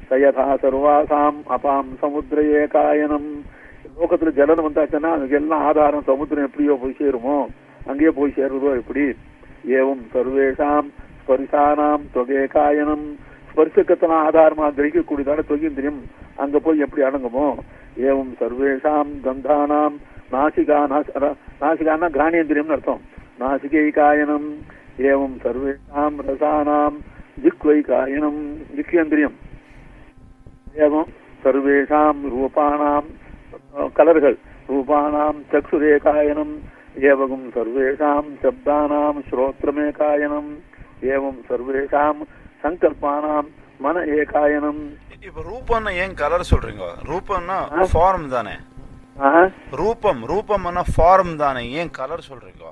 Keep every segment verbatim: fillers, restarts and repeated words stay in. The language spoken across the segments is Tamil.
சயதா சர்வாசாம் அபாம் சமுத்திர ஏகாயனம். லோகத்துல ஜலம் வந்தாச்சுன்னா அதுக்கெல்லாம் ஆதாரம் சமுத்திரம் எப்படியோ போய் சேருமோ அங்கேயே போய் சேருவதோ எப்படி. ஏவம் சர்வேஷாம் ஸ்பரிசானாம் தொகேகாயனம். ஸ்பரிசக்கத்தெல்லாம் ஆதாரமா கிரகிக்கக்கூடியதான தொகேந்திரியம் அங்க போய் எப்படி அடங்குமோ. ஏவம் சர்வேஷாம் கந்தானாம் நாசிகா நாசிகான்னா கிராணேந்திரியம்னு அர்த்தம். நாசிகைகாயனம். ஏவம் சர்வேஷாம் ரசானாம் ஜிக்வைகாயனம் ஜிக்யேந்திரியம். ஏவம் சர்வேஷாம் ரூபானாம் கலர்கள் ரூபானாம் சக்ஷுரேகாயனம். ஏவகம் சர்வேஷாம் சப்தானாம் ஸ்ரோத்ரமேகாயனம். ஏவம் சர்வேஷாம் சங்கல்பானாம் மன ஏகாயனம். இப்ப ரூபம்னா ஏன் கலர் சொல்றீங்க? ரூபம்னா ஃபார்ம் தானே. ரூபம் ரூபம்னா ஃபார்ம் தானே, ஏன் கலர் சொல்றீங்க?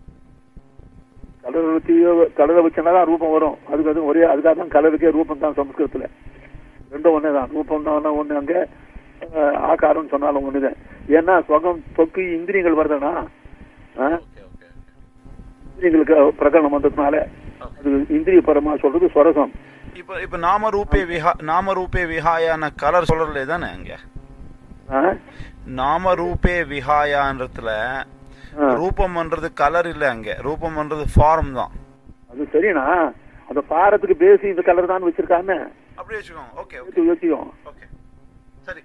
கலர் கலரை வச்சுனாதான் ரூபம் வரும். அதுக்கு அது ஒரே அதுக்காக தான் கலருக்கே ரூபம் தான் சமஸ்கிருதத்துல. ரெண்டும் ஒன்னே தான். ரூபம் தான் ஒண்ணு, அங்க ஆகாரம் சொன்னாலும் ஒண்ணுதான். ஏன்னா சுகம் தொக்கு இந்திரியங்கள் வருதுன்னா இந்திரியங்களுக்கு பிரகடனம் வந்ததுனால அது இந்திரிய பரமா சொல்றது ஸ்வரசம். இப்ப இப்ப நாம ரூபே விஹா நாம ரூபே விஹாயான கலர் சொல்றதுல தானே அங்க நாம ரூபே விஹாயான்றதுல ரூபம்ன்றது கலர் இல்ல, அங்க ரூபம்ன்றது ஃபார்ம் தான். அது சரிண்ணா, அந்த பாரத்துக்கு பேசி இந்த கலர் தான் வச்சிருக்காங்க. அப்படி வச்சுக்கோங்க. ஓகே வச்சுக்கோங்க. ஓகே சரி.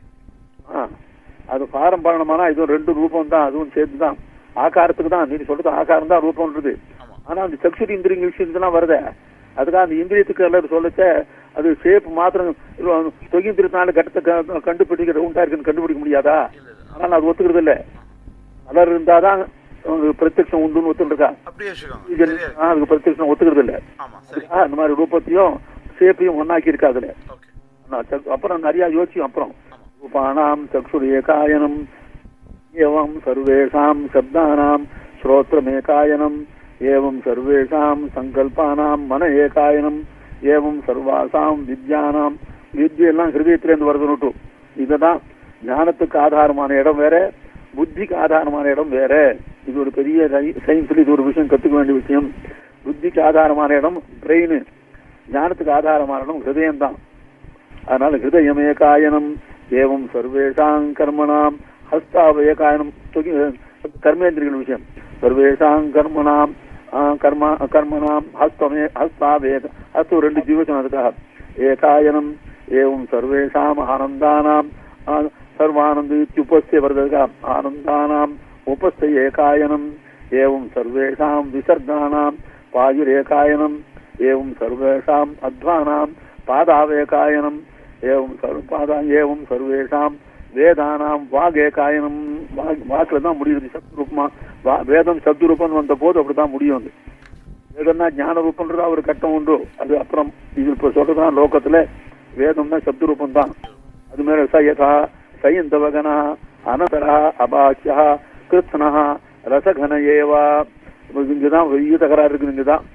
அது பாரம் பாரணமானா இதுவும் ரெண்டு ரூபம் தான், அதுவும் சேர்த்து தான். ஆகாரத்துக்கு தான் நீ சொல்றது ஆகாரம் தான் ரூபம்ன்றது. ஆனா அந்த சக்ஷுரி இந்திரிய விஷயத்துலாம் வருத அதுக்காக அந்த இந்திரியத்துக்கு எல்லாரும் சொல்லச்ச அது ஷேப் மாத்திரம் தொகிந்திரத்தினால கட்டத்தை கண்டுபிடிக்க ரவுண்டா இருக்குன்னு கண்டுபிடிக்க முடியாதா? ஆனால் அது ஒத்துக்கிறது இல்ல. கலர் இருந்தாதான் பிரத்யட்சம் உண்டுன்னு ஒத்துருக்கா. அதுக்கு பிரத்யட்சம் ஒத்துக்கிறது இல்ல. அந்த மாதிரி ரூபத்தையும் ஷேப்பையும் ஒன்னாக்கி இருக்கா அதுல. அப்புறம் நிறைய யோசியும். அப்புறம் ரூபானாம் சக்ஷுர் ஏகாயனம். ஏவம் சர்வேஷாம் சப்தானாம் ஸ்ரோத்ரமேகாயனம். ஏவம் சர்வேஷாம் சங்கல்பானாம் மன ஏகாயனம். ஏவம் சர்வாசாம் வித்யானாம். வித்யெல்லாம் ஹிருதயத்திலேருந்து வருதுன்னு. இதுதான் ஞானத்துக்கு ஆதாரமான இடம் வேற, புத்திக்கு ஆதாரமான இடம் வேற. இது ஒரு பெரிய சயின்ஸ்ல இது ஒரு விஷயம் கத்துக்க வேண்டிய விஷயம். புத்திக்கு ஆதாரமான இடம் பிரெயின், ஞானத்துக்கு ஆதாரமான இடம் ஹிருதயம் தான். அதனால ஹிருதயம் ஏகாயனம். ஏவம் சர்வேஷாங் கர்மணாம் ஹஸ்தாவயகாயனம். கர்மேந்திரிகள் விஷயம். சர்வேஷாங் கர்மணாம் கர்மா கர்மணாம் ஹஸ்தமே ஹஸ்தாவேக ஹஸ்து ரெண்டு ஜீவசனம் அதுக்காக ஏகாயனம். ஏவம் சர்வேஷாம் ஆனந்தானாம் சர்வானந்த உபஸ்தே வருதுக்கா ஆனந்தானாம் உபஸ்த ஏகாயனம். ஏவம் சர்வேஷாம் விசர்கானாம் பாயுரேகாயனம். ஏவம் சர்வேஷாம் அத்வானாம் பாதாவேகாயனம். ஏவம் சர்வபாதா ஏவம் சர்வேஷாம் வேதானாம் வாகேகாயனம். வாக்குல தான் முடியுது சப்த ரூபமா. வேதம் சப்த ரூபம் வந்த போது அப்படிதான் முடியும். வேதம்னா ஞான ரூபம்ன்றதா ஒரு கட்டம் உண்டு. அது அப்புறம் இது இப்ப சொல்றதுதான் லோகத்துல வேதம்னா சப்த ரூபம் தான். அது மேல சயதா சயந்தவகனா அனதரா அபாக்கியா கிருத்னா ரசகன ஏவா. இங்கதான் பெரிய தகராறு இருக்குது. இங்கதான்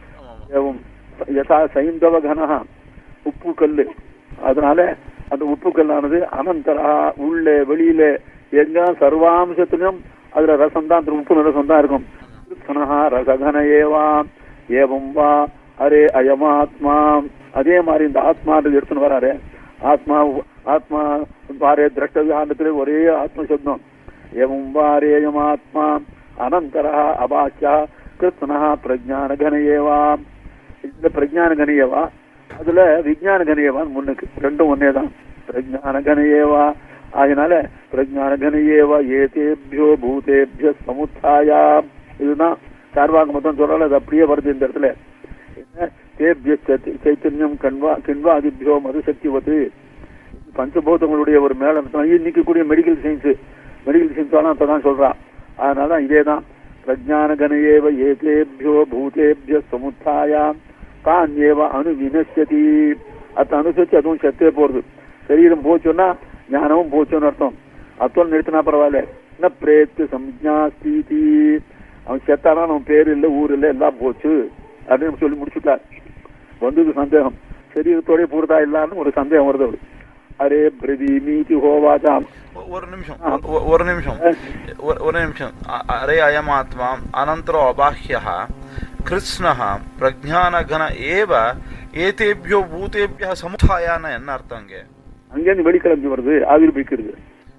யதா சைந்தவகனா உப்பு கல்லு. அதனால அந்த உப்பு கல்லானது அனந்தரா உள்ளே வெளியில எங்க சர்வாம்சத்திலும் அதுல ரசம் தான், உப்பு ரசம் தான் இருக்கும். ரசகன ஏவா. ஏவம் வா அரே அயமாத்மா. அதே மாதிரி இந்த ஆத்மான்றது எடுத்துன்னு வராரு. ஆத்மா ஆத்மா பாரே திரஷ்டவியானத்துல ஒரே ஆத்ம சப்தம். ஏவம் வாரேயமாத்மா அனந்தரா அபாக்கியா கிருத்னா பிரஜான கனையேவா. இந்த பிரஜான கனையவா அதுல விஜயான கனையவான்னு முன்னுக்கு ரெண்டும் ஒன்னே தான். பிரஜான கனையேவா. அதனால பிரஜான கனையேவா ஏதேபியோ பூதேபிய சமுத்தாயா. இதுதான் சார்வாக மொத்தம் சொல்றாங்க. அது அப்படியே வருது இந்த இடத்துல. தேபிய சைத்தன்யம் கண்வா கிண்வாதிபியோ மதுசக்திவது. பஞ்சபூதங்களுடைய ஒரு மேல இன்னைக்கு கூடிய மெடிக்கல் சயின்ஸ் மெடிக்கல் சயின்ஸ் அப்பதான் சொல்றான். அதனாலதான் இதே தான் பிரஜான கனையேவ ஏதேபியோ பூதேபிய சமுத்தாயா தான்யேவ அணு வினசதி. அத்த அனுசரிச்சு அதுவும் செத்தே போறது. சரீரம் போச்சோன்னா ஞானமும் போச்சோன்னு அர்த்தம். அத்தோல் நிறுத்தினா பரவாயில்ல. என்ன பிரேத்து சம்ஜா ஸ்தீதி. அவன் செத்தானா அவன் பேரு இல்லை ஊர் இல்லை எல்லாம் போச்சு அப்படின்னு சொல்லி முடிச்சுட்டார். வந்தது சந்தேகம், சரீரத்தோட பூர்தா இல்லான்னு ஒரு சந்தேகம் வருது அவரு. அரே பிரதி மீதி ஹோவாஜாம். ஒரு நிமிஷம் ஒரு நிமிஷம் ஒரு நிமிஷம் அரே அயமாத்மா அனந்தரோ அபாஹ்யः கிருஷ்ணः பிரஜானகன ஏவ ஏதேபியோ பூதேபியः சமுத்தாயான்னு என்ன அர்த்தம்? அங்கேருந்து வெளிக்கிளம்பி வருது, ஆவிர் பிக்கிறது.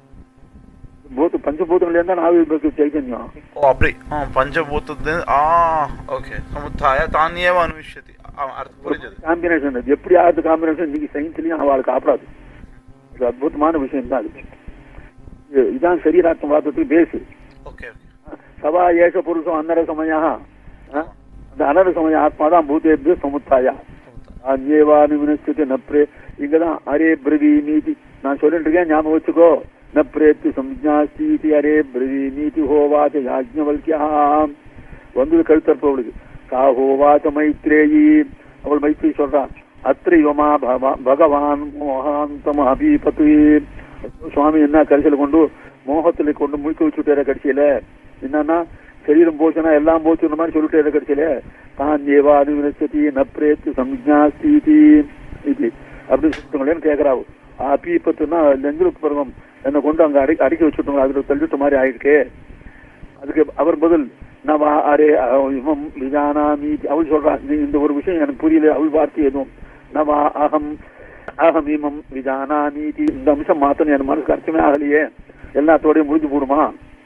பூத்து பஞ்சபூதங்கள்ல இருந்தா ஆவிர் பிக்கு சைத்தன்யம். ஓ அப்படி பஞ்சபூதத்து ஆ ஓகே சமுத்தாய தானியேவ அனுவிஷ்யதி அர்த்தம் புரிஞ்சது. காம்பினேஷன் அது எப்படி ஆகுது காம்பினேஷன் இன்னைக்கு சயின்ஸ்லயும் அவளுக்கு ஆப்படாது. அது அற்புதமான விஷயம் தான். அது இதான் சரீராத்மவாதத்துக்கு பேசு. ஓகே சவா ஏஷ புருஷம் அன்னர சமயா, அந்த அனர சமய ஆத்மா தான் பூதேபிய சமுத்தாயா அந்நேவானு வினஸ்தி நப்ரே. இங்கதான் அரே பிரவி நீதி நான் சொல்லிட்டு இருக்கேன், ஞாபகம் வச்சுக்கோ. न प्रेत्य संज्ञास्ती अरे ब्रवीनीति होवाच याज्ञवल्क्या வந்து கழுத்தற்பவளுக்கு சா ஹோவாச்ச மைத்ரேயி அவள் மைத்ரி சொல்றான் அத்திர யுவமா பகவான் மோகாந்தம் அபிபத்து. சுவாமி என்ன கடைசியில கொண்டு மோகத்துல கொண்டு முழுக்க வச்சுட்டார. கடைசியில என்னன்னா சரீரம் போச்சுன்னா எல்லாம் போச்சுன்ற மாதிரி சொல்லிட்டாரு. கடைசியில தான் ஏவா அனுவினசதி ந பிரேத்ய சம்ஞாஸ்தி இது அப்படின்னு சொல்லிட்டுங்களேன்னு கேட்கறாவு. அபிபத்துன்னா நெஞ்சிலுக்கு பருவம் என்னை கொண்டு அங்க அடி அடிக்க வச்சுட்டோங்க, அதுல தள்ளிட்டு மாதிரி ஆயிருக்கு. அதுக்கு அவர் பதில் நான் அரே இவம் விஜானாமி அவள் சொல்றான், இந்த ஒரு விஷயம் எனக்கு புரியல, அவள் வார்த்தை எதுவும் நவா அகம் அகம் இமம் விஜானாமி இந்த அம்சம் மாத்தணும் என் மனசுக்கு அர்த்தமே ஆகலையே, எல்லாத்தோடையும் முடிஞ்சு போடுமா.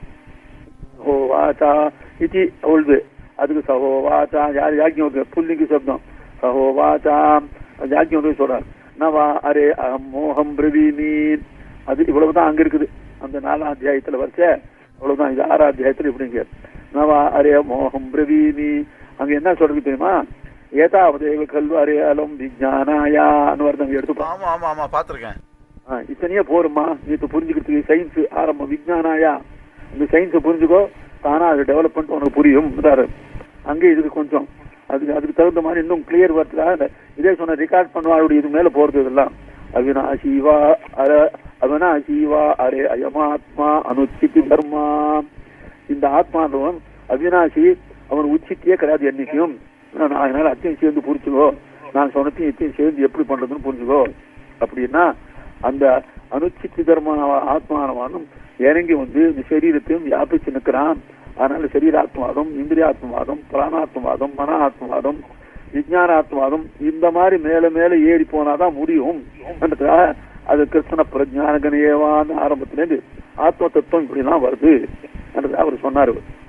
ஓ வாச்சா இது அவளுது. அதுக்கு சஹோ வாச்சா யார் யாக்கியம் புல்லிங்கு சப்தம் சஹோ வாச்சா யாக்கியம் சொல்றார் நவா அரே அகம் மோகம் பிரவீனி. அது இவ்வளவுதான் அங்க இருக்குது அந்த நாலாம் அத்தியாயத்துல வரைச்ச அவ்வளவுதான். இது ஆறாம் அத்தியாயத்துல இப்படிங்க நவா அரே மோகம் பிரவீனி. அங்க என்ன சொல்றது தெரியுமா, ஏதாவது கல்வ அரே அலம் விஜானாயான்னு வருது எடுத்து. ஆமா ஆமா ஆமா பாத்திருக்கேன். இத்தனையே போருமா நீ புரிஞ்சுக்கிறதுக்கு சயின்ஸ் ஆரம்பம் விஜானாயா. இந்த சயின்ஸை புரிஞ்சுக்கோ, தானா அது டெவலப்மெண்ட் உனக்கு புரியும். அங்கே இதுக்கு கொஞ்சம் அதுக்கு அதுக்கு தகுந்த மாதிரி இன்னும் கிளியர் வரதுக்காக இதே சொன்ன ரெக்கார்ட் பண்ணுவாளுடைய இது மேல போறது இதெல்லாம். அவினாசிவா அர அவினாசிவா அரே அயமாத்மா அனுச்சித்தி தர்மா. இந்த ஆத்மானவன் அவினாசி, அவன் உச்சித்தியே கிடையாது என்னைக்கும். அதனால அத்தையும் சேர்ந்து புரிச்சுக்கோ, நான் சொன்னத்தையும் இத்தையும் சேர்ந்து எப்படி பண்றதுன்னு புரிஞ்சுக்கோ. அப்படின்னா அந்த அனுச்சித்தி தர்ம ஆத்மானவானும் இறங்கி வந்து இந்த சரீரத்தையும் வியாபிச்சு நிற்கிறான். அதனால சரீராத்மவாதம், இந்திரியாத்மவாதம், பிராணாத்மவாதம், மன ஆத்மவாதம், விஜயானாத்மவாதம் இந்த மாதிரி மேல மேல ஏறி போனாதான் முடியும். அது கிருஷ்ண பிரஜான கணேவான்னு ஆரம்பத்திலேருந்து ஆத்ம தத்துவம் இப்படிலாம் வருது என்றது அவர் சொன்னாரு.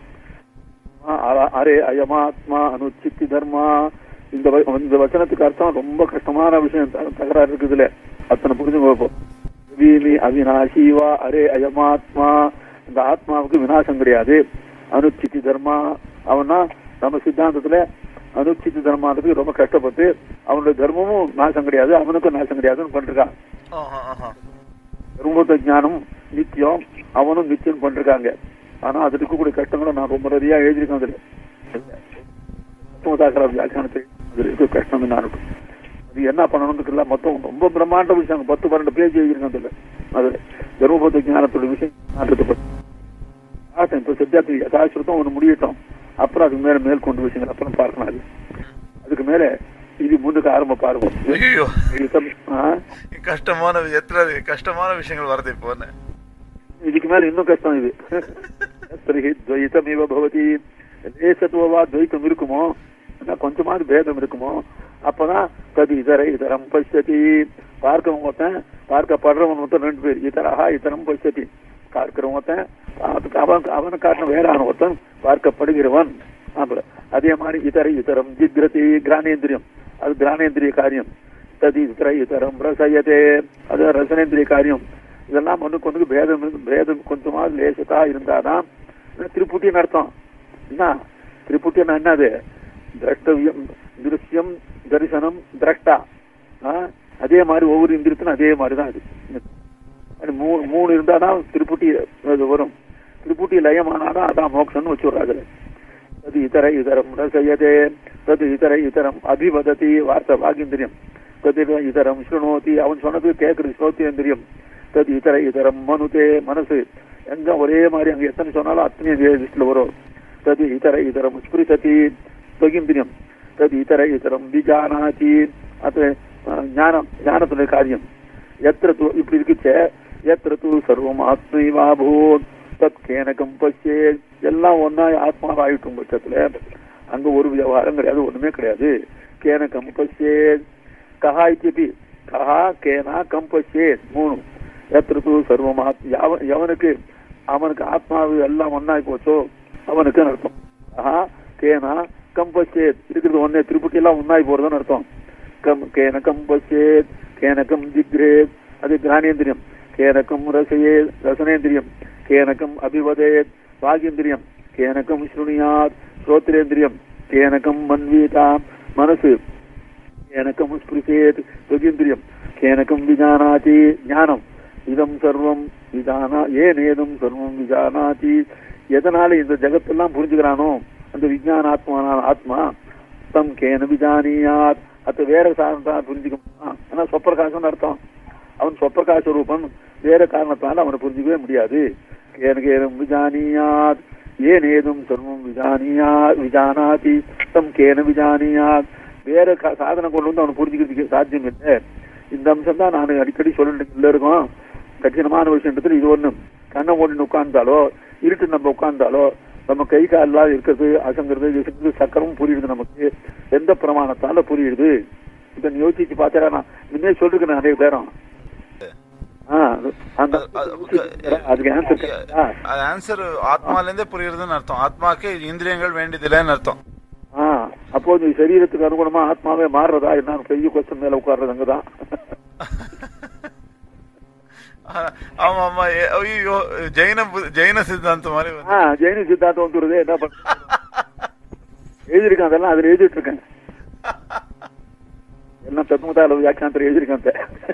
அரே அயமாத்மா அனுச்சித்தி தர்மா. இந்த இந்த வச்சனத்துக்கு அர்த்தம் ரொம்ப கஷ்டமான விஷயம் தகராறு இருக்குதுல, அத்தனை புரிஞ்சு வீணி அவினாசிவா அரே அயமாத்மா. இந்த ஆத்மாவுக்கு விநாசம் கிடையாது. அனுச்சித்தி தர்மா அவனா நம்ம சித்தாந்தத்துல அனுச்சித்தி தர்மானதுக்கு ரொம்ப கஷ்டப்பட்டு அவனுடைய தர்மமும் நாசம் கிடையாது, அவனுக்கும் நாசம் கிடையாதுன்னு பண்ணிருக்கான். தர்மபுத்த ஞானம் நித்தியம், அவனும் நித்தியம் பண்ணிருக்காங்க. ஆனா அது இருக்கக்கூடிய கஷ்டங்களை நான் ரொம்ப நிறைய எழுதியிருக்கேன். அதுல வியாக்கியானத்துக்கு அதுல இருக்க கஷ்டம் நான் அது என்ன பண்ணணும்னு மொத்தம் ரொம்ப பிரம்மாண்ட விஷயம் பத்து பன்னெண்டு பேஜ் எழுதியிருக்கேன். அதுல அதுல தர்மபுத்த ஞானத்தோட விஷயம் இப்ப சித்தார்த்தி யதாசிரத்தம் ஒண்ணு முடியட்டும், அப்புறம் அதுக்கு மேல மேல் கொண்டு விஷயங்கள் அப்புறம் பார்க்கணும். அது அதுக்கு மேல இது முன்னுக்கு ஆரம்ப பாருங்க. கஷ்டமான எத்தனை கஷ்டமான விஷயங்கள் வருது இப்போ. இதுக்கு மேல இன்னும் கஷ்டம். இது துவைத்தம் இவ பவதி லேசத்துவா துவைத்தம் இருக்குமோ, கொஞ்சமாவது பேதம் இருக்குமோ, அப்பதான் கதி இதர இதரம் பசதி. பார்க்கவன் ஒருத்தன், பார்க்கப்படுறவன் ஒருத்தன் ரெண்டு பேர், இதரஹா இதரம் பசதி. பார்க்கிறவன் ஒருத்தன், அவன் அவனை காட்டின வேறான ஒருத்தன் பார்க்கப்படுகிறவன். அதே மாதிரி இதர இதரம் ஜிக்ரதி கிரானேந்திரியம், அது கிரானேந்திரிய காரியம். ததி இதர இதரம் ரசயதே, அது ரசனேந்திரிய காரியம். இதெல்லாம் ஒண்ணுக்கு ஒண்ணுக்கு பேதம் பேதம் கொஞ்சமாவது லேசத்தா இருந்தாதான் திரிபுட்டின்னு அர்த்தம். என்ன திரிபுட்டின்னா என்னது? திரஷ்டவியம், திருஷ்யம், தரிசனம், திரஷ்டா. அதே மாதிரி ஒவ்வொரு இந்திரியத்திலும் அதே மாதிரிதான் அது. மூணு மூணு இருந்தாதான் திருப்புட்டி வரும். திருப்புட்டி லயமானாதான் அதான் மோட்சம்னு வச்சுடுறாங்க. அது இதர இதரம் ரசயதே, தது இதர இதரம் அபிவததி வார்த்தை வாகிந்திரியம், தது இதரம் ஸ்ருணோதி அவன் சொன்னது கேட்கறது ஸ்ரோத்தியந்திரியம், தது இதர இதரம் மனுதே மனசு. எங்க ஒரே மாதிரி அங்க எத்தனை சொன்னாலும் அத்தனை லிஸ்ட்ல வரும். தது இதர இதரம் ஸ்பிருசதி ஸ்வகிந்திரியம், தது இதர இதரம் விஜானாதி அது ஞானம், ஞானத்துடைய காரியம். எத்திர தூ இப்படி இருக்குச்சே எத்திர தூ சர்வம் ஆத்மைவாபூத் தத் கேனகம் பச்சே. எல்லாம் ஒன்னா ஆத்மாவாயிட்டும் பட்சத்துல அங்க ஒரு விவகாரம் கிடையாது, ஒண்ணுமே கிடையாது. கேனகம் பச்சே கஹாய்த்தி கஹா கேனா கம்பச்சே மூணு எத்திருக்கு சர்வம் எவனுக்கு அவனுக்கு ஆத்மாவு எல்லாம் ஒன்னாய் போச்சோ அவனுக்கு அர்த்தம். கஹா கேனா கம்பச்சேத் இருக்கிறது ஒன்னே திருப்பதி எல்லாம் ஒன்னாய் போறதுன்னு அர்த்தம். கம் கேன கம்பச்சேத் கேனகம் ஜிக்ரேத் அது கிரானேந்திரியம். கேனகம் ரசயேத் ரசனேந்திரியம். கேனகம் அபிவதேத் வாகேந்திரியம். கேனகம் ஸ்ருணியாத் ஸ்ரோத்ரேந்திரியம். கேனகம் மன்வீதாம் மனசு. கேனகம் ஸ்பிருசேத் ருகேந்திரியம். கேனகம் விஜானாதி ஞானம். இதம் சர்வம் விஜானா ஏனேதும் சர்வம் விஜானாதி எதனால இந்த ஜகத்தெல்லாம் புரிஞ்சுக்கிறானோ அந்த விஜயானாத்மான ஆத்மா தம் கேன விஜானியாத் அது வேற சாதனத்தான் புரிஞ்சுக்கணும். ஆனா சொப்பிரகாசம்னு அர்த்தம். அவன் சொப்பிரகாச ரூபம் வேற காரணத்தால அவனை புரிஞ்சுக்கவே முடியாது. கேன கேனம் விஜானியாத் ஏனேதும் சர்வம் விஜானியா விஜானாதி தம் கேன விஜானியாத் வேற சாதனம் கொண்டு வந்து அவனை புரிஞ்சுக்கிறதுக்கு சாத்தியம் இல்லை. இந்த அம்சம் தான் நான் அடிக்கடி சொல்லிட்டு இருக்கோம். கடினமான விஷயத்துல இது ஒண்ணு. கண்ணை ஓடின்னு உட்கார்ந்தாலோ இருட்டு நம்ம உட்கார்ந்தாலோ நம்ம கை காலெல்லாம் இருக்கிறது அசங்கிறது சக்கரமும் புரியுது. நமக்கு எந்த பிரமாணத்தால புரியுது இதை யோசிச்சு பார்த்தா நான் முன்னே சொல்லிருக்கேன் நிறைய பேரும். அதுக்கு ஆன்சர் ஆத்மால இருந்தே புரியுதுன்னு அர்த்தம். ஆத்மாக்கு இந்திரியங்கள் வேண்டியதில்லைன்னு அர்த்தம். ஆஹ் அப்போ சரீரத்துக்கு அனுகுணமா ஆத்மாவே மாறுறதா என்ன பெரிய கொஸ்டின் மேல உட்கார்றது அங்கதான். ஆமா ஆமா ஐயோ ஜெயின ஜெயின சித்தாந்தம் மாதிரி ஜெயின சித்தாந்தம் வந்துருது. என்ன பண்ண எழுதிருக்கேன் அதெல்லாம் அதுல எழுதிட்டு இருக்கேன். எல்லாம் தத்துவத்தால வியாக்கியானத்துல எழுதிருக்கேன்.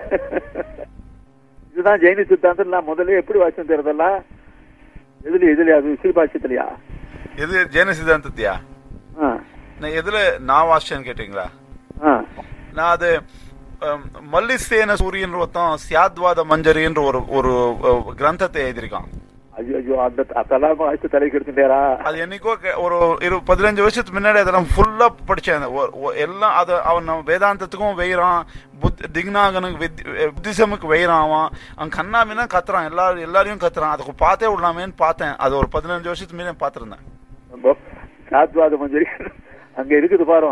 இதுதான் ஜெயின சித்தாந்தம். நான் முதல்ல எப்படி வாசிச்சேன் தெரியறதெல்லாம் எதுல எதுல அது ஸ்ரீபாஷ்யத்திலயா எது ஜெயின சித்தாந்தத்தியா எதுல நான் வாசிச்சேன்னு கேட்டீங்களா? நான் அது மல்லிசேன சூரியன் ஒருத்தன் சியாத்வாத மஞ்சரின்ற ஒரு ஒரு கிரந்தத்தை எழுதியிருக்கான். ஐயோ அந்த அதெல்லாம் வாசித்து தலைக்கு எடுத்துட்டாரா? அது என்னைக்கோ ஒரு இரு பதினஞ்சு வருஷத்துக்கு முன்னாடி அதெல்லாம் ஃபுல்லா படிச்சேன். எல்லாம் அதை அவன் நம்ம வேதாந்தத்துக்கும் வெயிறான், புத் திக்னாகனுக்கு புத்திசமுக்கு வெயிறான். அவன் அவன் கண்ணாமினா கத்துறான், எல்லாரும் எல்லாரையும் கத்துறான். அதுக்கு பார்த்தே விடலாமேன்னு பார்த்தேன். அது ஒரு பதினஞ்சு வருஷத்துக்கு முன்னாடி பார்த்துருந்தேன். சியாத்வாத மஞ்சரி அங்க இருக்குது பாரு.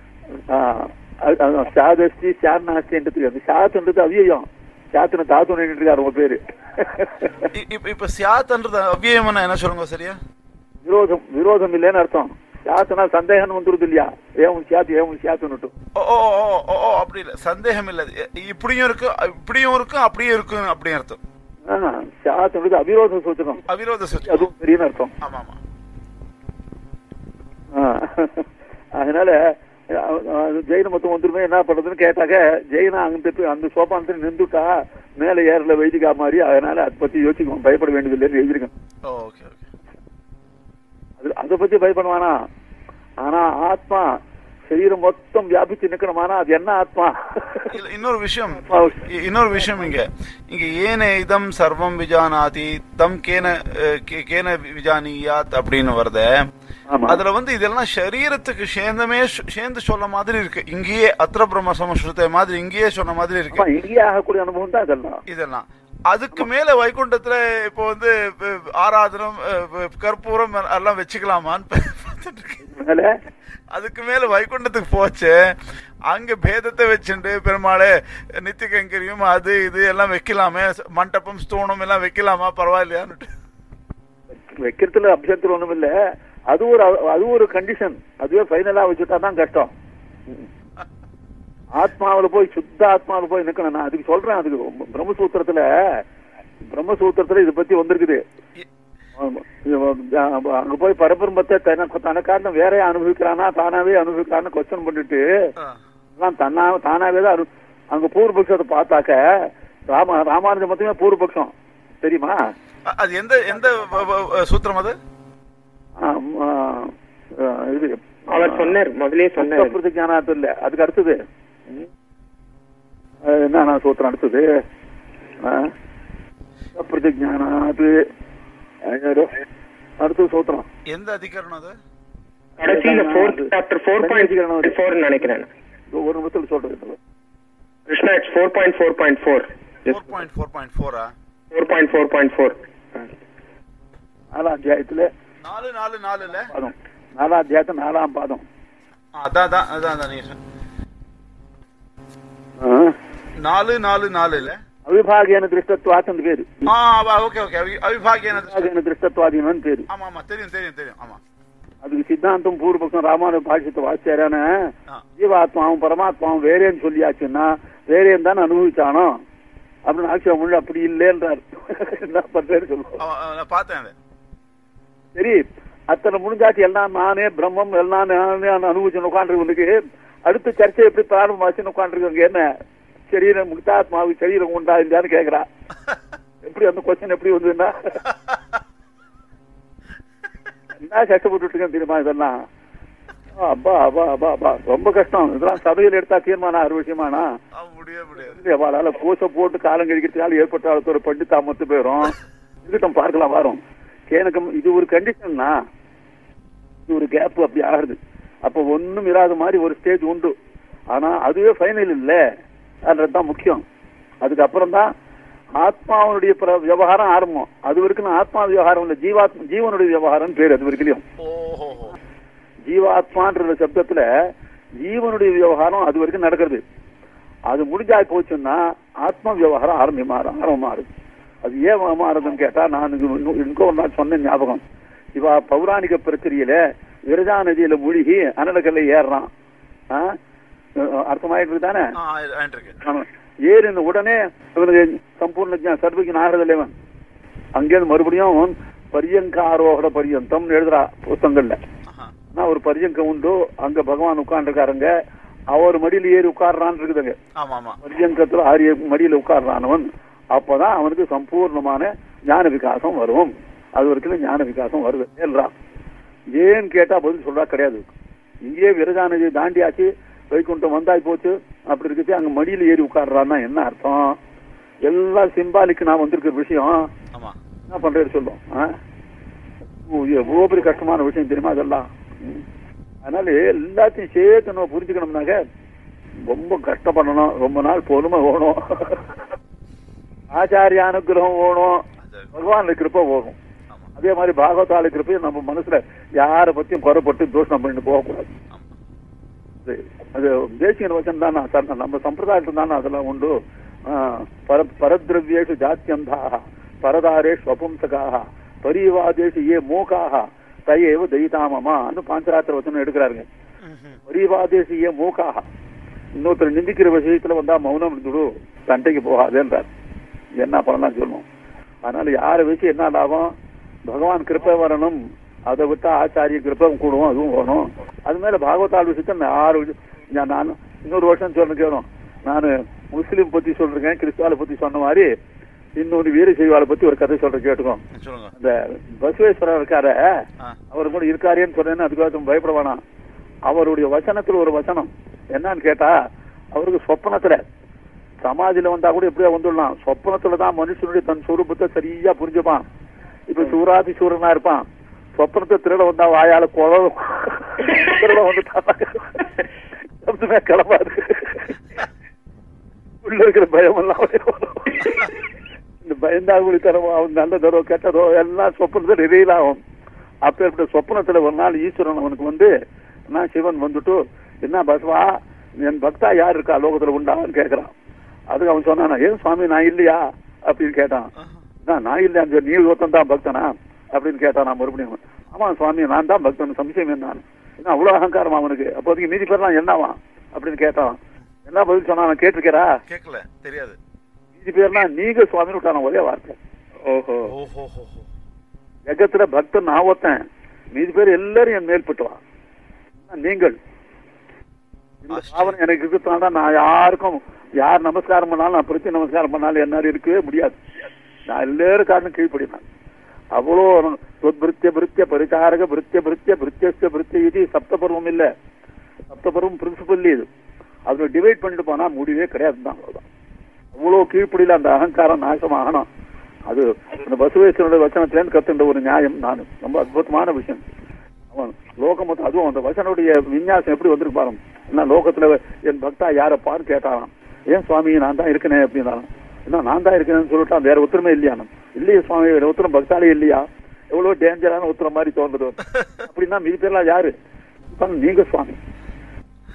சாதஸ்தி சார்நாஸ்தின்றது அந்த சாத்துன்றது அவ்வியம். சாத்துன தாத்து இருக்காரு உங்க பேரு. இப்ப சியாத்ன்றது அவ்வியம் என்ன சொல்லுங்க சரியா? விரோதம் விரோதம் இல்லைன்னு அர்த்தம். சாத்துனா சந்தேகம் வந்துருது இல்லையா? ஏன் சாத்து ஏன் சாத்துன்னு ஓ ஓ அப்படி இல்ல சந்தேகம் இல்ல. இப்படியும் இருக்கு இப்படியும் இருக்கு அப்படியும் இருக்கு அப்படி அர்த்தம். சாத்துன்றது அவிரோத சூச்சகம். அவிரோத சூச்சகம் அதுவும் பெரிய அர்த்தம். ஆமா ஆமா. அதனால ஜெயின மொத்தம் வந்துருமே என்ன பண்றதுன்னு கேட்டாக்க ஜெயினா அங்க அந்த சோபானத்துல நின்றுட்டா மேல ஏறல வைதிகா மாதிரி. அதனால அதை பத்தி யோசிக்கணும், பயப்பட வேண்டியது இல்லைன்னு எழுதிருக்கேன். அதை பத்தி பயப்படுவானா? ஆனா ஆத்மா சரீரம் மொத்தம் வியாபிச்சு நிக்கணுமானா அது என்ன ஆத்மா? இன்னொரு விஷயம் இன்னொரு விஷயம் இங்க இங்க ஏன இதம் சர்வம் விஜானாதி தம் கேன கேன விஜானியாத் அப்படின்னு வருது. அதுல வந்து இதெல்லாம் சரீரத்துக்கு சேர்ந்தமே சேர்ந்து சொல்ல மாதிரி இருக்கு. இங்கேயே அத்திர பிரம்ம சமஸ்ருத மாதிரி இங்கேயே சொன்ன மாதிரி இருக்கு. இங்கேயே ஆகக்கூடிய அனுபவம் தான் இதெல்லாம். இதெல்லாம் அதுக்கு மேல வைகுண்டத்துல இப்போ வந்து ஆராதனம் கற்பூரம் எல்லாம் வச்சுக்கலாமான்னு பார்த்துட்டு இருக்கேன். அதுக்கு மேல வைகுண்டத்துக்கு போச்சு அங்க பேதத்தை வச்சுட்டு பெருமாளே நித்திய கைங்கரியம் அது இது எல்லாம் வைக்கலாமே, மண்டபம் ஸ்தூணம் எல்லாம் வைக்கலாமா பரவாயில்லையான்னு வைக்கிறதுல அப்செக்ட் ஒண்ணும் இல்ல. அது ஒரு அது ஒரு கண்டிஷன். அதுவே ஃபைனலா வச்சுட்டா தான் கஷ்டம். ஆத்மாவில போய் சுத்த ஆத்மாவில போய் நிக்கணும். நான் அதுக்கு சொல்றேன். அதுக்கு பிரம்மசூத்திரத்துல பிரம்மசூத்திரத்துல இதை பத்தி வந்திருக்குது. அங்க போய் பரபிரம்மத்தை தனக்கான வேற அனுபவிக்கிறானா தானாவே அனுபவிக்கிறான்னு கொஸ்டின் பண்ணிட்டு தன்னா தானாவே தான் அங்க பூர்வபக்ஷத்தை பார்த்தாக்க ராம ராமானுஜம் மட்டுமே பூர்வபக்ஷம் தெரியுமா? அது எந்த எந்த சூத்திரம்? அது இது அவர் சொன்னார் முதலே சொன்னார். பிரதிஞானாத்து இல்ல, அதுக்கு அடுத்தது என்ன சூத்திரம்? அடுத்தது பிரதிஞானாத்து அடுத்த சூத்திரம் எந்த அதிகரணம்? அது கடைசியில fourth chapter four point four நினைக்கிறேன். ஒரு நிமிஷத்துல சொல்றது Krishna it's four point four point four. four point four point four ஆ? four point four point four. நாலாம் அத்தியாயத்துல நாலு நாலு நாலுல பாதம். நாலாம் அத்தியாயத்துல நாலாம் பாதம். அதான் அதான் அதான் நீ நாலு நாலு நாலு இல்ல அவிபாகியான திருஷ்டத்வாத்னு பேரு. ஓகே ஓகே அவிபாகியான திருஷ்டத்வாதீனம்னு பேரு. ஆமா ஆமா தெரியும் தெரியும் தெரியும். ஆமா அதுக்கு சித்தாந்தம் பூர்வபக்ஷம் ராமானுஜ பாஷ்யத்தை வாசிச்சாரான ஜீவாத்மாவும் பரமாத்மாவும் வேறேன்னு சொல்லியாச்சுன்னா வேறேன்னு தான் அனுபவிச்சானோ அப்படின்னு ஆட்சியம் முள்ள அப்படி இல்லைன்றார். என்ன பண்றேன்னு சொல்லுவோம் பார்த்தேன். சரி அத்தனை முடிஞ்சாச்சு எல்லாம் நானே பிரம்மம் எல்லாம் நானே அனுபவிச்சு உட்காந்துருவனுக்கு அடுத்த சர்ச்சை எப்படி பிராரம்பமாச்சுன்னு உட்காந்துருக்காங்க. என்ன சரீரம் முக்தாத்மாவுக்கு சரீரம் உண்டா இல்லையான்னு கேக்குறா. எப்படி அந்த கொஸ்டின் எப்படி வந்ததுன்னா என்ன கஷ்டப்பட்டு இருக்கேன் தெரியுமா இதெல்லாம். அப்பா அப்பா அப்பா அப்பா ரொம்ப கஷ்டம். இதெல்லாம் சபையில் எடுத்தா தீர்மானம் ஆறு விஷயமானா அவளால பூசை போட்டு காலம் கழிக்கிறதுக்கால ஏற்பட்ட ஒரு பண்டிதா மொத்து போயிரும். இருக்கட்டும் பார்க்கலாம் வரும். எனக்கு இது ஒரு கண்டிஷன்னா இது ஒரு கேப் அப்படி ஆகுது. அப்ப ஒண்ணும் இல்லாத மாதிரி ஒரு ஸ்டேஜ் உண்டு. ஆனா அதுவே ஃபைனல் இல்ல அதுதான் முக்கியம். அதுக்கப்புறம் தான் ஆத்மாவுடைய விவகாரம் ஆரம்பம். அது வரைக்கும் ஆத்மா விவகாரம் இல்ல ஜீவாத்மா ஜீவனுடைய விவகாரம் பேரு. அது வரைக்கும் ஜீவாத்மான்ற சப்தத்துல ஜீவனுடைய விவகாரம் அது வரைக்கும் நடக்கிறது. அது முடிஞ்சா போச்சுன்னா ஆத்மா விவகாரம் ஆரம்பி மாறும் ஆரம்பம் மாறுது. அது ஏன் மாறுதுன்னு கேட்டா நான் இன்னும் ஒரு நாள் சொன்ன ஞாபகம். இவா பௌராணிக பிரக்கிரியில விரஜா நதியில மூழ்கி அனலக்கல்ல ஏறுறான். அர்த்தமாயிட்டு தானே ஏறின உடனே இவனுக்கு சம்பூர்ண சர்வஜன் ஆகிறதில்லைவன். அங்கேருந்து மறுபடியும் பரியங்காரோகட பரியந்தம் எழுதுறா புத்தகங்கள்ல. ஒரு பரியங்கம் உண்டு அங்க பகவான் உட்கார்ந்துருக்காருங்க. அவர் மடியில ஏறி உட்கார்றான்னு இருக்குதுங்க. பரியங்கத்துல ஆரிய மடியில உட்கார்றானவன் அப்பதான் அவனுக்கு சம்பூர்ணமான ஞான விகாசம் வரும். அது வரைக்கும் ஞான விகாசம் வருது ஏன்றான். ஏன்னு கேட்டா பதில் சொல்றா கிடையாது. இங்கே விரஜானதி தாண்டியாச்சு வைகுண்டம் வந்தாய் போச்சு அப்படி இருக்கு. அங்க மடியில ஏறி உட்கார்றான்னா என்ன அர்த்தம்? எல்லாம் சிம்பாலிக்கு நான் வந்திருக்கிற விஷயம் என்ன பண்றது சொல்லும். எவ்வளவு பெரிய கஷ்டமான விஷயம் தெரியுமா அதெல்லாம். அதனால எல்லாத்தையும் சேர்த்து நம்ம புரிஞ்சுக்கணும்னாக்க ரொம்ப கஷ்டப்படணும். ரொம்ப நாள் பொறுமை ஓணும். ஆச்சாரிய அனுகிரகம் ஓணும். பகவான் கிருப்பை ஓடும். அதே மாதிரி பாகவதால கிருப்பையும் நம்ம மனசுல யாரை பத்தியும் குறைப்பட்டு தோஷம் பண்ணிட்டு போகக்கூடாது. அது தேசிய வச்சனம் தானே நம்ம சம்பிரதாயத்தில் தானே அதெல்லாம் உண்டு. பரத்ரவ்யேஷு ஜாத்தியந்தாக பரதாரேஷு அபும்சகாக பரிவாதேஷு ஏ மூகாக தயேவ தெய்தாமமான்னு பாஞ்சராத்திர வச்சனம் எடுக்கிறாருங்க. பரிவாதேஷு ஏ மூகாக இன்னொருத்தர் நிந்திக்கிற விஷயத்துல வந்தா மௌனம் இருந்துடு சண்டைக்கு போகாதுன்றார். என்ன பண்ணலாம் சொல்லணும். அதனால யாரை வச்சு என்ன லாபம்? பகவான் கிருப்பை வரணும். அதை விட்டா ஆச்சாரிய கிருப்பம் கூடுவோம் அதுவும் வேணும். அது மேல பாகவதால் விஷயத்த ஆறு நான் இன்னொரு வருஷம் சொல்ல கேட்கணும். நான் முஸ்லீம் பத்தி சொல்றேன் கிறிஸ்துவால பத்தி சொன்ன மாதிரி இன்னொரு வீரசைவாளை பத்தி ஒரு கதை சொல்ற கேட்டுக்கோம். அந்த பசுவேஸ்வரர் இருக்காரு அவர் கூட இருக்காருன்னு சொன்னேன்னு அதுக்காக பயப்பட வேணாம். அவருடைய வசனத்துல ஒரு வசனம் என்னன்னு கேட்டா அவருக்கு சொப்பனத்துல சமாதியில வந்தா கூட எப்படியா வந்துடலாம். சொப்பனத்துலதான் மனுஷனுடைய தன் சொரூபத்தை சரியா புரிஞ்சுப்பான். இப்ப சூராதி சூரனா இருப்பான். சொப்பனத்தை திருட வந்தா வாயால குழந்தை திருட வந்துட்டாமே கிளம்பாது. உள்ள இருக்கிற பயம் எல்லாம் இந்த பயந்தாங்குழி தரமோ அவன் நல்லதோ கெட்டதோ எல்லாம் சொப்பனத்தை ரிவீல் ஆகும். அப்ப இப்படி சொப்பனத்துல ஒரு நாள் ஈஸ்வரன் அவனுக்கு வந்து நான் சிவன் வந்துட்டு என்ன பஸ்வா என் பக்தா யார் இருக்கா லோகத்துல உண்டான்னு கேட்கறான். அதுக்கு அவன் சொன்னானா ஏன் சுவாமி நான் இல்லையா அப்படின்னு கேட்டான். நான் இல்லையா நீ ஒருத்தன் தான் பக்தனா அப்படின்னு கேட்டான். நான் மறுபடியும் ஆமா சுவாமி நான் தான் பக்தன் சம்சயம் என்ன என்ன அவ்வளவு அகங்காரம் அவனுக்கு. அப்போதைக்கு மீதி பேர்லாம் என்னவா அப்படின்னு கேட்டான். என்ன பதில் சொன்னா கேட்டிருக்கிறா கேட்கல தெரியாது. மீதி பேர்னா நீங்க சுவாமி விட்டான ஒரே வார்த்தை. ஓஹோ ஜகத்துல பக்தன் நான் ஒருத்தன் மீதி பேர் எல்லாரும் என் மேல்பட்டுவான். நீங்கள் இந்த பாவனை எனக்கு இருக்குதான் நான் யாருக்கும் யார் நமஸ்காரம் பண்ணாலும் நான் பிரத்தி நமஸ்காரம் பண்ணாலும் என்னாலும் இருக்கவே முடியாது. நான் எல்லாரும் காரணம் கீழ்படினேன். அவ்வளோ பிருத்திய பிருத்திய பரிச்சாரக பிருத்திய பிருத்திய பிருத்திய பிருத்திய இது சப்தபருவம் இல்ல. சப்தபருவம் பிரின்சிபல் இது. அதுல டிவைட் பண்ணிட்டு போனா முடிவே கிடையாது தான். அவ்வளவு கீழ்ப்படியில அந்த அகங்காரம் நாசமாகணும். அது அந்த பசுவேஸ்வரனுடைய வச்சனத்திலேருந்து கத்துன்ற ஒரு நியாயம். நான் ரொம்ப அற்புதமான விஷயம். அவன் லோகம் மொத்தம் அதுவும் அந்த வசனுடைய விஞ்ஞாசம் எப்படி வந்திருக்கு பாருங்க. என்ன லோகத்துல என் பக்தா யாரப்பான்னு கேட்டாராம். ஏன் சுவாமி நான் தான் இருக்கனே அப்படின்னாலும் என்ன நான் தான் இருக்கேன்னு சொல்லிட்டான். வேற உத்தரமே இல்லையானு. இல்லையே சுவாமி வேற உத்தரம் பக்தாலே இல்லையா? எவ்வளவு டேஞ்சரான உத்தரம் மாதிரி தோன்றது. அப்படின்னா மீதி பேர்லாம் யாரு? நீங்க சுவாமி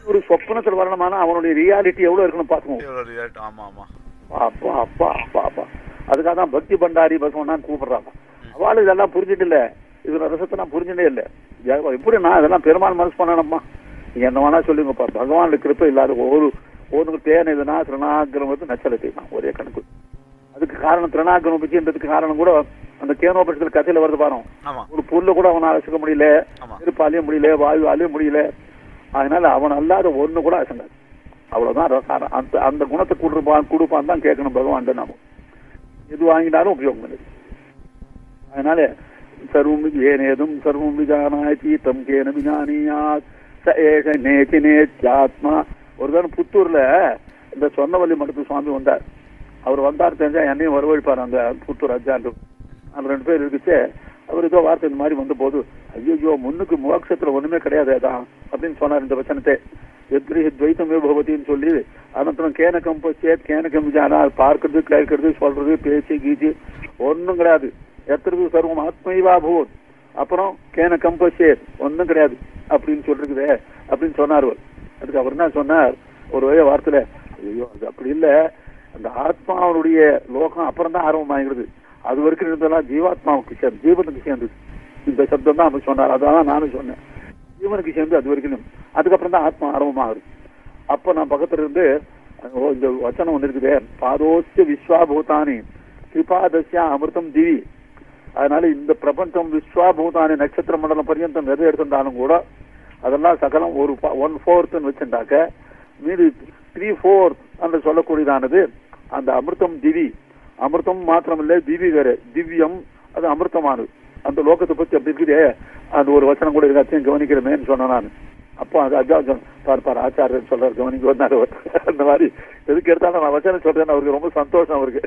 ஒரு சொப்பனத்தில் வரணுமானா அவனுடைய ரியாலிட்டி எவ்வளவு இருக்குன்னு பாத்துக்கோங்க. ஆமா ஆமா அப்பா அப்பா அப்பா அப்பா அதுக்காக தான் பக்தி பண்டாரி பகவான் கூப்பிடுறாங்க. அவளு இதெல்லாம் புரிஞ்சுட்டு இல்ல, இதுல ரசத்தை நான் புரிஞ்சுட்டே இல்லை. எப்படி நான் இதெல்லாம் பெருமாள் மனசு பண்ணணும்மா, நீங்க என்ன வேணா சொல்லுங்கப்பா. பகவான் கிருப்பை இல்லாத ஒரு ஒரு தேன் இதுனா திருநாகிரமத்து நச்சலத்தை தான் ஒரே கணக்கு. அதுக்கு காரணம் திருநாகிரம பிச்சுன்றதுக்கு காரணம் கூட அந்த கேனோபட்சத்துல கதையில வருது பாருங்க. ஒரு புல்ல கூட அவனை அசைக்க முடியல, நெருப்பாலையும் முடியல, வாயுவாலையும் முடியல. அதனால அவன் அல்லாத ஒண்ணு கூட அசங்காது. அவ்வளவுதான் அந்த அந்த குணத்தை கொடுப்பான் கொடுப்பான் தான் கேட்கணும் பகவான். நாம எது வாங்கினாலும் உபயோகம் இல்லை. அதனால சர்வம் ஏனேதும் சர்வம் விஜானாதி தம் கேன விஜானியாத் ச ஏஷ நேதி நேத்யாத்மா. ஒரு தான் புத்தூர்ல இந்த சொர்ணவல்லி மடத்து சுவாமி வந்தார். அவர் வந்தார் தெரிஞ்சா என்னையும் வரவழைப்பார் அந்த புத்தூர் அஜாண்டு. அந்த ரெண்டு பேர் இருக்குச்சு. அவர் ஏதோ வார்த்தை இந்த மாதிரி வந்த போது ஐயோ முன்னுக்கு மோட்சத்துல ஒண்ணுமே கிடையாதுதான் அப்படின்னு சொன்னார். இந்த வச்சனத்தை எத்ரி துவைத்தமே பகவதின்னு சொல்லி அனந்தரம் கேனக்கம் போச்சேத் கேனக்கம் விஜானா பார்க்கறது கேட்கறது சொல்றது பேச்சு கீச்சு ஒன்னும் கிடையாது. எத்திரது சர்வம் ஆத்மைவா பூத் அப்புறம் கேன கம்பசே ஒன்னும் கிடையாது அப்படின்னு சொல்லிருக்குதே அப்படின்னு சொன்னார். அதுக்கு அவர் என்ன சொன்னார் ஒரு வகைய வார்த்தையில, ஐயோ அது அப்படி இல்ல, அந்த ஆத்மாவுடைய லோகம் அப்புறம் தான் ஆரம்பமாகிறது. அது வரைக்கும் இருந்தெல்லாம் ஜீவாத்மாவுக்கு சேர்ந்து ஜீவனுக்கு சேர்ந்து இந்த சப்தம் தான் அவர் சொன்னார். அதான் நானும் சொன்னேன், ஜீவனுக்கு சேர்ந்து அது வரைக்கும், அதுக்கப்புறம் தான் ஆத்மா ஆரம்பமாகுது. அப்ப நான் பக்கத்துல இருந்து இந்த வச்சனம் ஒண்ணு இருக்குதே, பாதோஸ்ய விஸ்வாபூதானி கிருபாதஸ்யா அமிர்தம் திவி. அதனால இந்த பிரபஞ்சம் விஸ்வாபூதானி நட்சத்திர மண்டலம் பர்யந்தம் எதை எடுத்திருந்தாலும் கூட அதெல்லாம் சகலம் ஒரு ஒன் ஃபோர்த்னு வச்சிருந்தாக்க மீது த்ரீ ஃபோர்த் என்று சொல்லக்கூடியதானது அந்த அமிர்தம் திவி. அமிர்தம் மாத்திரம் இல்லை, திவி வேற, திவ்யம் அது அமிர்தமானது. அந்த லோகத்தை பத்தி அப்படி இருக்குதே, அந்த ஒரு வசனம் கூட இருக்காச்சும் கவனிக்கிறமேன்னு சொன்னேன் நான். அப்போ அது அஜா பார்ப்பார் ஆச்சாரியர் சொல்றாரு கவனிக்க வந்தாரு. அந்த மாதிரி எதுக்கு எடுத்தாலும் நான் வச்சனம் சொல்றேன், அவருக்கு ரொம்ப சந்தோஷம். அவருக்கு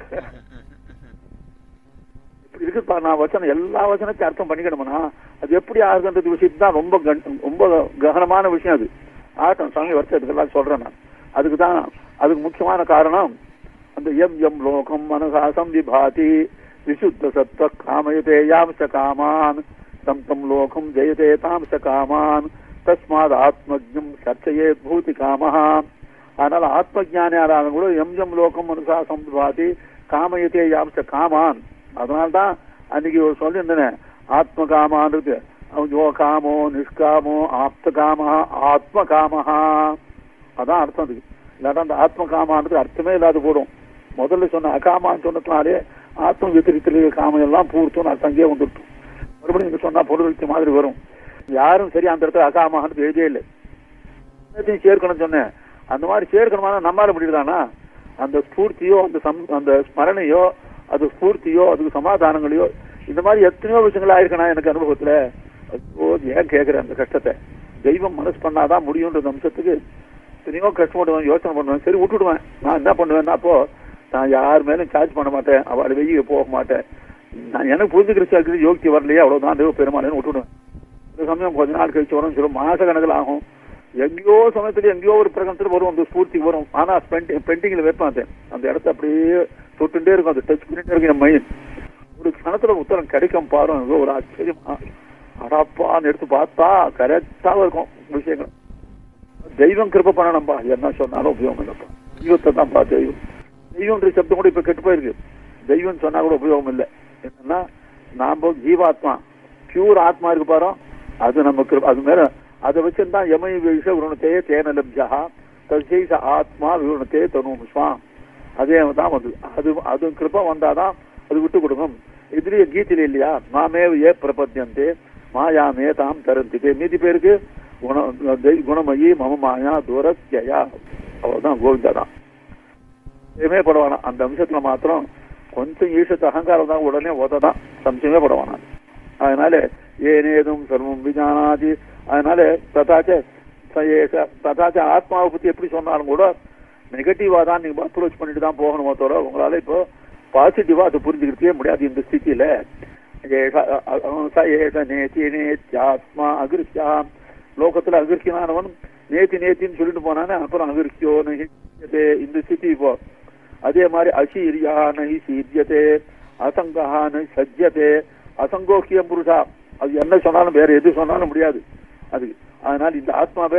இருக்குப்பா நான் வச்சனம் எல்லா வச்சனத்தையும் அர்த்தம் பண்ணிக்கணும்னா அது எப்படி ஆகுதுன்றது விஷயத்து தான் ரொம்ப ரொம்ப ககனமான விஷயம். அது ஆட்டம் சாமி வருஷத்துக்கெல்லாம் சொல்றேன் நான். அதுக்கு தான் அதுக்கு முக்கியமான காரணம் அந்த எம் எம் லோகம் மனசாசம் விபாதி விசுத்த சத்வ காமயதே யாம்ச காமான் தம் தம் லோகம் ஜெயதே தாம்ச காமான் தஸ்மாத் ஆத்மஜம் சர்ச்சையே பூதி காமஹா. அதனால ஆத்மஜானியாராக கூட எம் எம் லோகம் மனசாசம் விபாதி காமயதே யாம்ச காமான். அதனால்தான் அன்னைக்கு ஒரு சொல்லியிருந்தேன், ஆத்ம காமான்றது யோ காமோ நிஷ்காமோ ஆப்த காமஹா ஆத்ம காமஹா. அதான் அர்த்தம். அதுக்கு இல்லாட்டா அந்த ஆத்ம காமான்றது அர்த்தமே இல்லாத போடும். முதல்ல சொன்ன அகாமான்னு சொன்னதுனாலே ஆத்ம வித்திரித்திலே காமம் எல்லாம் பூர்த்தம் அர்த்தம் அங்கேயே வந்துட்டு மறுபடியும் நீங்க சொன்னா பொருள் மாதிரி வரும். யாரும் சரி அந்த இடத்துல அகாமான்றது எழுதியே இல்லை. எல்லாத்தையும் சேர்க்கணும்னு சொன்னேன். அந்த மாதிரி சேர்க்கணுமானா நம்மளால முடியுதானா? அந்த ஸ்பூர்த்தியோ அந்த அந்த ஸ்மரணையோ அது ஸ்பூர்த்தியோ அதுக்கு சமாதானங்களையோ இந்த மாதிரி எத்தனையோ விஷயங்கள் ஆயிருக்கணும் எனக்கு அனுபவத்துல. ஏன் கேட்கிறேன் அந்த கஷ்டத்தை? தெய்வம் மனசு பண்ணாதான் முடியும்ன்ற அம்சத்துக்கு எத்தனையோ கஷ்டப்படுவேன், யோசனை பண்ணுவேன். சரி விட்டுடுவேன். நான் என்ன பண்ணுவேன்னா அப்போ நான் யார் மேலும் சார்ஜ் பண்ண மாட்டேன், அவளை வெய்ய போக மாட்டேன். நான் எனக்கு புரிஞ்சுக்கிற யோகிச்சு வரலையே அவ்வளவுதான் தெய்வ பெருமானேன்னு விட்டுடுவேன். இந்த சமயம் கொஞ்ச நாள் கழிச்சு வரும், சில மாச கணக்கில் ஆகும். எங்கேயோ சமயத்துல எங்கேயோ ஒரு பிரகத்துல வரும், அந்த ஸ்பூர்த்தி வரும். ஆனா பெண்டிங்ல வைப்பேன். அந்த இடத்த அப்படியே தொட்டுட்டே இருக்கும், அது டச் பண்ணிட்டே இருக்கு என் மைண்ட். ஒரு கணத்துல உத்தரம் கிடைக்கும் பாருங்க, ஒரு ஆச்சரியமா அடாப்பான்னு எடுத்து பார்த்தா கரெக்டாக இருக்கும் விஷயங்கள். தெய்வம் கிருப்பை பண்ணணும்பா, என்ன சொன்னாலும் உபயோகம் இல்லைப்பா. தெய்வத்தை தான் பா தெய்வம். தெய்வம்ன்ற சப்தம் கூட இப்ப கெட்டு போயிருக்கு. தெய்வம் சொன்னா கூட உபயோகம் இல்லை. என்னன்னா நாம ஜீவாத்மா பியூர் ஆத்மா இருக்கு பாரு, அது நமக்கு அது மேல அதை வச்சுதான் யமை விஷ விருணத்தையே தேன லப்ஜா தசைச ஆத்மா விருணத்தையே தனுமுஸ்வாம். அதே தான் வந்து அது அது கிருப்பா வந்தாதான் அது விட்டு கொடுக்கும். இதுலயே கீதையில இல்லையா, மாமே ஏ பிரபத்தியந்தே மாயாமே தாம் தரந்திதே. மீதி பேருக்கு குண குணமயி மம மாயா துரத்யா. அவ்வளவுதான், கோவிந்தா தான். எதுவுமே படுவானா அந்த அம்சத்துல மாத்திரம் கொஞ்சம் ஈஷத்து அகங்காரம் தான் உடனே உததான், சம்சயமே படுவானா. அதனால ஏனேதும் சர்வம் விஜானாதி. அதனால ததாச்ச ததாச்ச ஆத்மாவை பத்தி எப்படி சொன்னாலும் கூட நெகட்டிவா தான் நீங்க அப்ரோச் பண்ணிட்டு தான் போகணுமோ தவிர உங்களால இப்போ பாசிட்டிவா அதை புரிஞ்சுக்கிட்டே முடியாது இந்த ஸ்திதியில. ஆத்மா அகிருஷ்யா, லோகத்துல அகிருஷ்யனானவன் நேத்தி நேத்தின்னு சொல்லிட்டு போனானே அப்புறம் அகிருஷ்யோ நஹி இந்த ஸ்திதி. இப்போ அதே மாதிரி அசீரியா நஹி சீரியதே அசங்கா நஹி சஜ்யதே. அசங்கோக்கியம் புருஷா, அது என்ன சொன்னாலும் வேற எது சொன்னாலும் முடியாது அது. அதனால இந்த ஆத்மாவை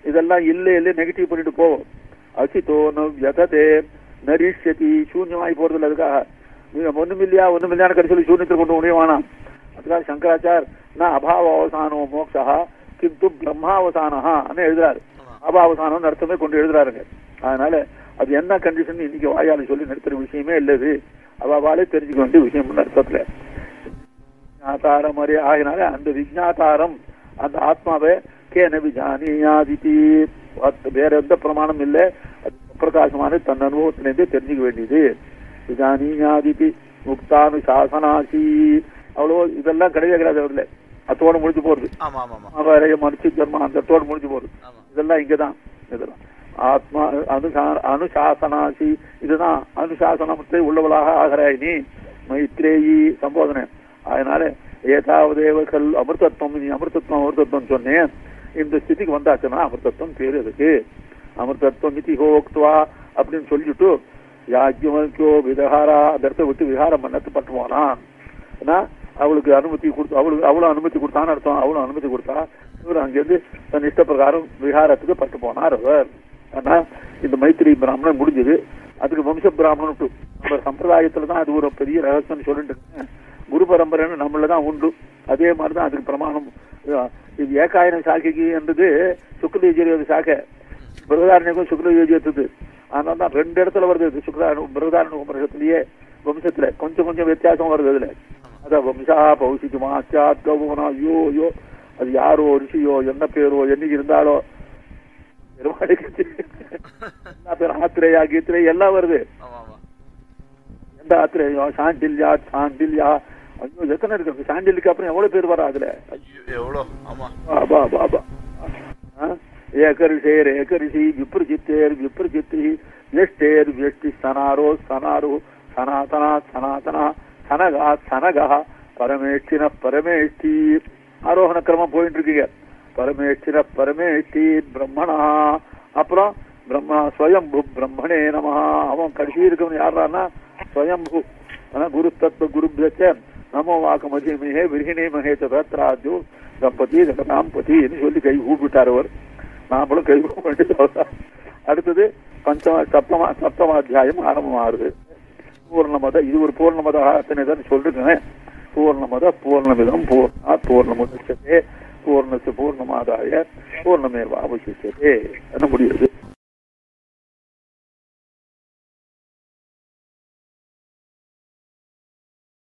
இதெல்லாம் இல்லை இல்லை நெகட்டிவ் பண்ணிட்டு போவோம். அசிதோ நதே நரிஷதி சூன்யமாய் போறதில்ல. அதுக்காக நீங்க ஒண்ணும் இல்லையா ஒண்ணும் இல்லையான்னு கடைசியில் சூன்யத்தில் கொண்டு முடியவானா. அதுக்காக சங்கராச்சார் நான் அபாவ அவசானோ மோக்ஷா கிந்து பிரம்மாவசானஹா எழுதுறாரு. அபாவசானம் அர்த்தமே கொண்டு எழுதுறாருங்க. அதனால அது என்ன கண்டிஷன் இன்னைக்கு வாயால சொல்லி நடத்துற விஷயமே இல்லது. அவாவாலே தெரிஞ்சுக்க வேண்டிய விஷயம் அர்த்தத்துல விஜாதாரம் அறிய ஆகினால அந்த விஜாதாரம் அந்த ஆத்மாவை கேன விஜானியாதிதி வேற எந்த பிரமாணம் இல்லை. அது பிரகாசமான தன் அனுபவத்திலிருந்தே தெரிஞ்சுக்க வேண்டியது. விஜானியாதிதி முக்தானுசாசனாசி அவ்வளோ இதெல்லாம் கிடையவே கிடையாது. அவர்ல அத்தோடு முடிஞ்சு போறது. மனுஷ ஜென்மா அந்த அத்தோடு முடிஞ்சு போறது. இதெல்லாம் இங்கதான். இதெல்லாம் ஆத்மா அனுசா அனுசாசனாசி இதுதான் அனுசாசனத்தை உள்ளவளாக ஆகிறாய் நீ மைத்ரேயி சம்போதனை. அதனால ஏதாவதேவ கல் அமிர்தத்துவம் நீ அமிர்தத்துவம் அமிர்தத்துவம் சொன்னேன். இந்த ஸ்திதிக்கு வந்தாச்சுன்னா அமிர்தத்துவம் பேரு அதுக்கு. அமிர்தத்துவம் நிதி ஹோக்துவா அப்படின்னு சொல்லிட்டு யாஜ்யோ விதஹாரா அந்த இடத்த விட்டு விஹாரம் பண்ணத்து பட்டு போனான். ஏன்னா அவளுக்கு அனுமதி கொடுத்து அவளுக்கு அவ்வளவு அனுமதி கொடுத்தான்னு அர்த்தம். அவ்வளவு அனுமதி கொடுத்தா இவர் அங்கிருந்து தன் இஷ்ட பிரகாரம் விஹாரத்துக்கு பட்டு போனார் அவர். ஆனா இந்த மைத்திரி பிராமணன் முடிஞ்சது. அதுக்கு வம்ச பிராமணன் நம்ம சம்பிரதாயத்துலதான் அது ஒரு பெரிய ரகசியம் சொல்லிட்டு குரு பரம்பரைன்னு நம்மளதான் உண்டு. அதே மாதிரிதான் அதுக்கு பிரமாணம். இது ஏகாயன சாக்கைக்கு என்றது சுக்ல யஜுர்வேத சாக்கை, பிரகதாரண்யக்கும் சுக்ல யஜுர்வேதது. அதனால தான் ரெண்டு இடத்துல வருது. சுக்ல பிரகதாரண்ய உபநிஷத்துலயே வம்சத்துல கொஞ்சம் கொஞ்சம் வித்தியாசம் வருது. அதுல அதான் வம்சா பௌசிக்குமா அச்சாத் கௌனா ஐயோ ஐயோ அது யாரோ ரிஷியோ என்ன பேரோ என்னைக்கு இருந்தாலோ ஆத்திரேயா கீத்திரேயா எல்லாம் வருது. எந்த ஆத்திரேயோ சாண்டில்யா சாண்டில்யா ஐயோ எத்தனை இருக்கு. சாண்டிலுக்கு அப்புறம் எவ்வளவு பேர் வரா அதுல. ஏகரிஷேர் ஏகரிஷி விப்ரஜித்தேர் விப்ரஜித்தி வியஷ்டேர் வியஷ்டி சனாரோ சனாரு சனாதனா சனாதனா சனகா சனகா பரமேஷ்டின பரமேஷ்டி ஆரோகண கிரமம் போயிட்டு இருக்கீங்க. பரமேஷ்டின பரமேஷ்டி பிரம்மணா அப்புறம் பிரம்மா ஸ்வயம்பு பிரம்மணே நம. அவன் கடைசி இருக்கவன் யாரான்னா ஸ்வயம்பு. குரு தத்துவ குருபிய நமோ வாக்கு மதிமேகே விரிகினே மகேச பத்ராஜு தம்பதி ஜகதாம்பதினு சொல்லி கை கூப்பிட்டார் அவர். நாமளும் கை கூப்பிட்டு அடுத்தது பஞ்சம சப்தமா சப்தமாத்தியாயம் ஆரம்பமாகுது. பூர்ணமத இது ஒரு பூர்ணமத அத்தனை தான் சொல்லிருக்கேன். பூர்ணமத பூர்ணமிதம் பூர்ணா பூர்ணமுதச்சதே பூர்ணசு பூர்ணமாதாய பூர்ணமேவ அவசியத்தே என்ன முடியுது.